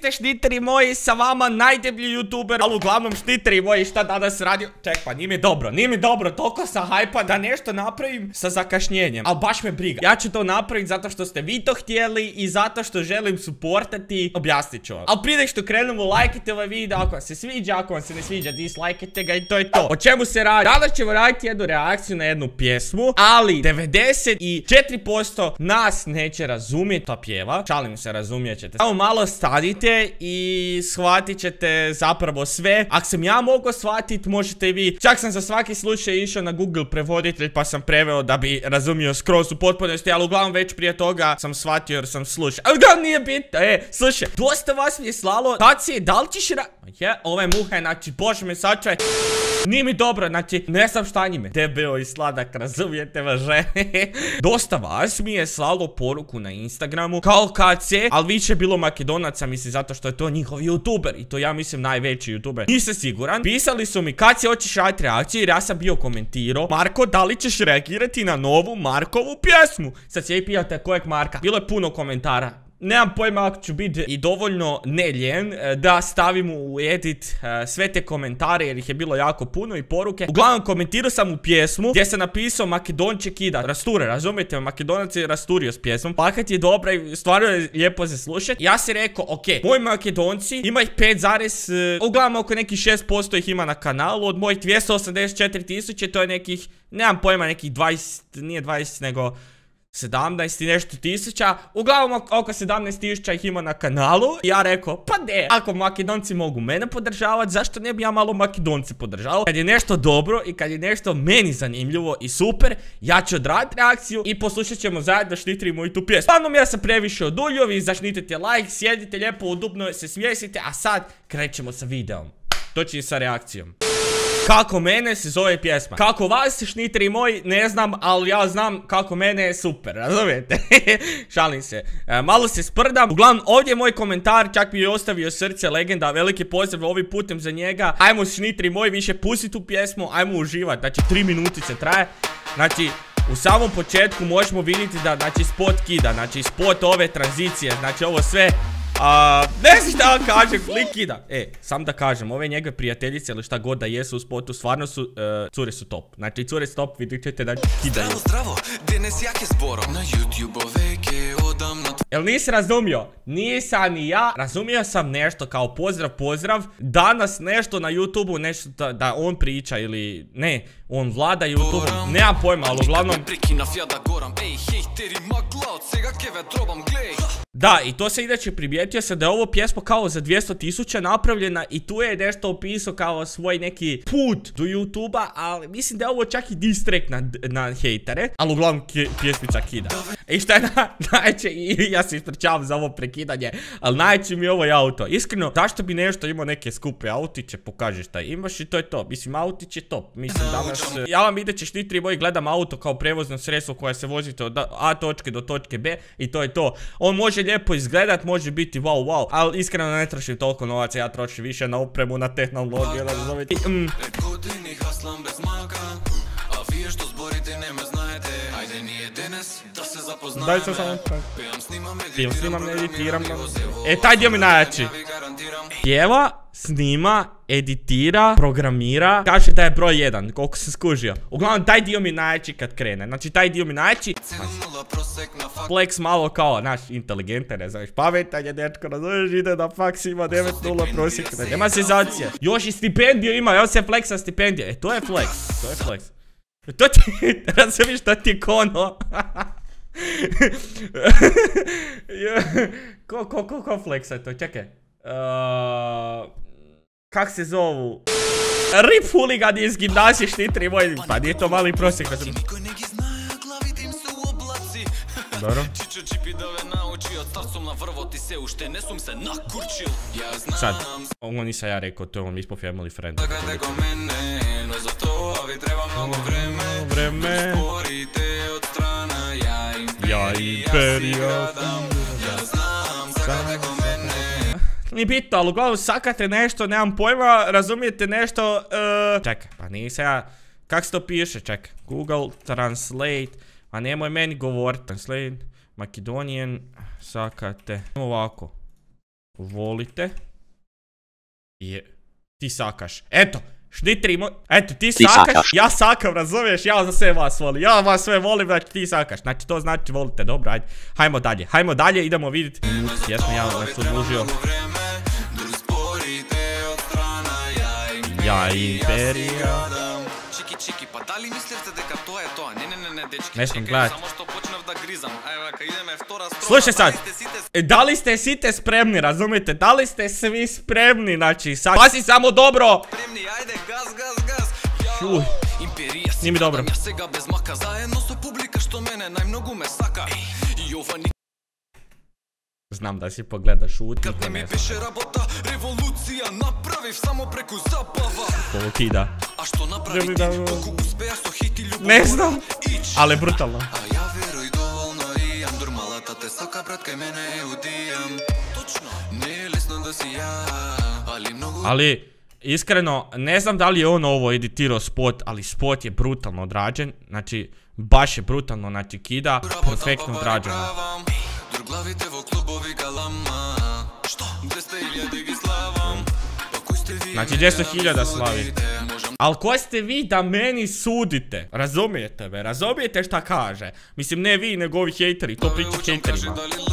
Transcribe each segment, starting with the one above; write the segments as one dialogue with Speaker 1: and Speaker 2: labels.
Speaker 1: vidite šniteri moji, sa vama najdeblji youtuber. Ali uglavnom šniteri moji, šta danas radio? Ček, pa nije mi dobro, toliko sam hajpa da nešto napravim sa zakašnjenjem. Ali baš me briga, ja ću to napraviti zato što ste vi to htjeli i zato što želim supportati. Objasnit ću vam. Ali prije nego što krenemo, lajkajte ovaj video ako vam se sviđa, ako vam se ne sviđa, dislajkajte ga i to je to. O čemu se radi? Danas ćemo raditi jednu reakciju na jednu pjesmu, ali 94% nas neće razumjeti ta pjeva. Šalim se, razumijet ćete. Samo malo stanite i shvatit ćete zapravo sve. Ako sam ja mogao shvatit, možete i vi. Čak sam za svaki slučaj išao na Google prevoditelj pa sam preveo da bi razumio skroz u potpunosti, ali uglavnom već prije toga sam shvatio jer sam slušao. Ali uglavnom nije bitno, slušaj, dosta vas mi je slalo. Taci, da li ćeš ove muhe, znači, bože me sačuvaj. Nije mi dobro, znači, ne znam šta njime. Debeo i sladak, razumijete me, že? Dosta vas mi je slalo poruku na Instagramu kao KC, ali više bilo Makedonaca, mislim, zato što je to njihov youtuber. I to ja mislim najveći youtuber. Nisam siguran. Pisali su mi kad se hoćeš raditi reakciju, jer ja sam bio komentirao: Marko, da li ćeš reagirati na novu Markovu pjesmu? Sad se i pitate kojeg Marka. Bilo je puno komentara. Nemam pojma ako ću biti i dovoljno neljen da stavim u edit sve te komentare jer ih je bilo jako puno i poruke. Uglavnom komentirao sam u pjesmu gdje sam napisao Makedonče kida rasture, razumijete, Makedonac je rasturio s pjesmom. Plakat je dobra i stvarno je lijepo za slušati. Ja si rekao, ok, moji Makedonci, ima ih 5, uglavnom oko nekih 6% ih ima na kanalu. Od mojih 284.000 to je nekih, nemam pojma, nekih 20, nije 20 nego 17 i nešto tisuća. Uglavnom oko 17.000 ih ima na kanalu. Ja rekao, pa ne, ako Makedonci mogu mene podržavati, zašto ne bi ja malo Makedonci podržavao? Kad je nešto dobro i kad je nešto meni zanimljivo i super, ja ću odraditi reakciju i poslušat ćemo zajedno šniteri moju tu pjesmu. Uglavnom ja sam previše oduljio, vi zašnitite like, sjedite lijepo udobno, se smjesite, a sad krećemo sa videom. Točnije sa reakcijom. Kako mene se zove pjesma. Kako vas šniteri moji, ne znam, ali ja znam kako mene je super, razumijete? Šalim se. Malo se sprdam. Uglavnom, ovdje je moj komentar, čak mi je ostavio srce legenda, veliki pozdrav ovim putem za njega. Ajmo šniteri moji više pustiti tu pjesmu, ajmo uživati. Znači 3 minutice traje. Znači, u samom početku možemo vidjeti da, znači, spot kida, znači spot ove tranzicije, znači ovo sve. Ne znam šta vam kažem, lik kida. Sam da kažem, ove njegove prijateljice ili šta god da jesu u spotu, stvarno su, cure su top. Znači cure su top, vidit ćete da kidaju. Jel nisi razumio? Nisam ni ja. Razumio sam nešto kao pozdrav. Danas nešto na YouTubeu, nešto da on priča ili ne, on vlada YouTubeom. Nemam pojma, ali uglavnom. Da, i to se inače primijetio se da je ovo pjesma kao za 200.000 napravljena i tu je nešto opisao kao svoj neki put do YouTubea, ali mislim da je ovo čak i diss track na hejtere, ali uglavnom pjesmica kida. I šta je najče, i ja se ispričavam za ovo prekidanje, ali najče mi je ovo auto. Iskreno, zašto bi nešto imao neke skupe autiće, pokaži šta imaš i to je to. Mislim, autić je top. Mislim, danas, ja vam videće šniteri moji, gledam auto kao prevozno sredstvo koje se vozite od A točke do točke B i to je to. On može lijepo izgledat, može biti wow, ali iskreno ne trošim toliko novaca, ja trošim više na opremu, na tehnologiju, razumijete. Daj se samo film snimam, ne editiram. Taj dio mi najjači. Pjeva, snima, editira, programira. Kaže da je broj 1, koliko sam skužio. Uglavnom, taj dio mi najjači kad krene. Znači, taj dio mi najjači. Flex malo kao, naš, inteligentan, ne znaš, pametan je dečko, razumiješ, ide na faks, ima 9.0 prosjek. Nema senzacije. Još i stipendiju ima, još se Flexa stipendija. To je Flex, to je Flex. To ti, razumiješ, to ti je kono. Ko Flexa je to, čekaj. Kak se zovu? Rip huligani iz gimnazije štitri moji. Pa nije to mali prosjek. Dobro. Sad, ovo nisam ja rekao, to je on ispod Family Friend. Vreme. Ja imperija. Nije bitno, ali uglavnom sakate nešto, nemam pojma, razumijete nešto, čekaj, pa nisam ja, kak se to piše, čekaj, Google Translate, a nemoj meni govorit, Translate, Macedonian, sakate, ovako, volite. Ti sakaš. Eto, šnitri moj... Eto, ti sakaš, ja sakam, razumiješ? Ja za sve vas volim. Ja vas sve volim, znači ti sakaš. Znači, to znači volite, dobro, ajde. Hajmo dalje, idemo vidjeti. Jesmo, ja vas odlužio. Ja Imperija.
Speaker 2: Čiki, pa da li mislite дека тоа е тоа? Не, дечки,
Speaker 1: не сум гледат.
Speaker 2: Само што почнав да гризам. Ајде, кај идеме втора строна.
Speaker 1: Slušaj sad, da li ste site spremni, razumijete? Da li ste svi spremni, znači sad... Pazi samo dobro!
Speaker 2: Spremni, ajde, gaz.
Speaker 1: Čuj, nije mi dobro.
Speaker 2: Ja сега без мака, заедно со публика што мене најмногу ме сака. И ова ни...
Speaker 1: Znam da si pogleda šutnik,
Speaker 2: Kad ne mi беше работа, револуција направив само преку забава.
Speaker 1: to ukida.
Speaker 2: А што направи ти, колку успеа со хити љубов?
Speaker 1: Ne znam, ali brutalno.
Speaker 2: А ја веруј доволно имам, дурмалата те сака, брат, кај мене е удијам. Точно, не е лесно да си ја, али многу...
Speaker 1: Ali, iskreno, ne znam da li je on ovo editirao spot, ali spot je brutalno odrađen. Znači, baš je brutalno, znači kida, perfektno odrađeno.
Speaker 2: Главите во клубови галама. Што? 200.000 ги славам. Па кој сте ви?
Speaker 1: Znači 200.000 slavi. Al ko ste vi da meni sudite? Razumijete me? Razumijete šta kaže? Mislim ne vi nego ovi hejteri, to priča hejterima.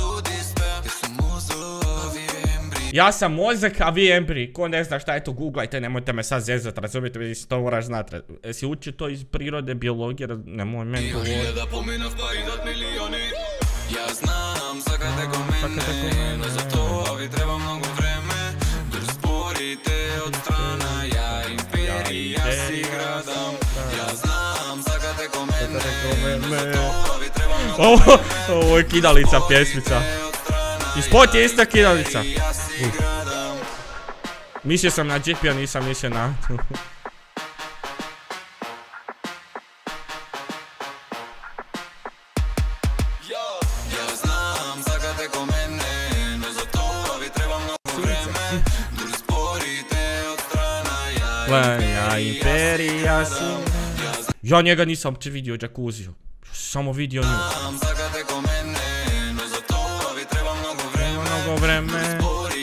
Speaker 1: Ja sam mozak, a vi embri. Ko ne zna šta je to, googlajte, nemojte me sad zezat, razumijete, mislim to moraš znat. Jesi učio to iz prirode, biologije, nemoj meni govoriti.
Speaker 2: Ja znam, sakate ko mene, no za to vi treba mnogo vreme. Dur sporite od strana, ja Imperija si gradam. Ja znam, sakate ko mene, no za to vi treba mnogo vreme.
Speaker 1: Ovo je kidalica pjesmica. I spot je ista kidalica. Mislio sam na GP-a, nisam mislio na... Ja Imperija si... Ja njega nisam vidio džakuziju. Samo vidio nju. Mnogo vreme.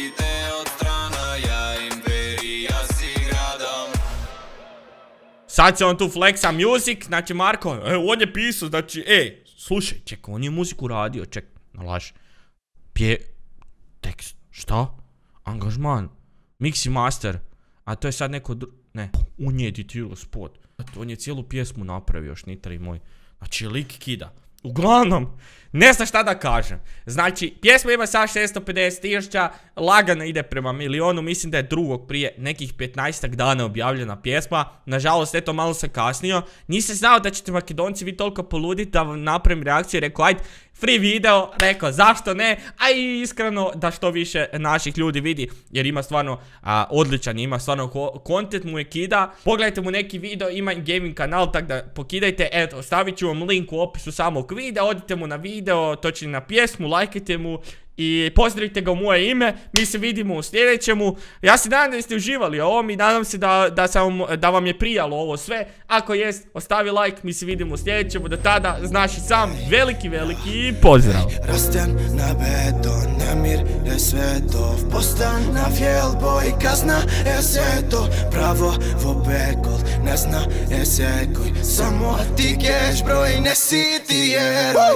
Speaker 1: Sad se on tu flexa music, znači Marko, on je pisao, znači, slušaj, čekaj, on je muziku radio, čekaj, nalaž. Tekst, šta? Angažman, mix i master, a to je sad neko ne, on je editirao spot. On je cijelu pjesmu napravio, šnitari moj. Znači, lik kida. Uglavnom, ne znam šta da kažem. Znači, pjesma ima sad 650.000, lagano ide prema milionu, mislim da je drugog prije nekih 15 dana objavljena pjesma. Nažalost, eto, malo se kasnio. Nisam znao da ćete Makedonci vi toliko poluditi da vam napravim reakciju, rekao, ajde, free video, rekao, zašto ne, a i iskreno da što više naših ljudi vidi, jer ima stvarno odličan, ima stvarno content mu je kida. Pogledajte mu neki video, ima gaming kanal, tako da pokidajte, eto, ostavit ću vam link u opisu samog videa, odite mu na video, točnije na pjesmu, lajkajte mu i pozdravite ga u moje ime. Mi se vidimo u sljedećemu. Ja se nadam da ste uživali ovom i nadam se da vam je prijalo ovo sve. Ako jest, ostavi like, mi se vidimo u sljedećemu. Do tada, znaš i sam, veliki pozdrav.
Speaker 3: Rastem na beton, nemir je svetov. Postan na fjellboj, kazna je sveto. Pravo vo bekol, ne zna je sekoj. Samo ti keš broj, ne si ti heroj.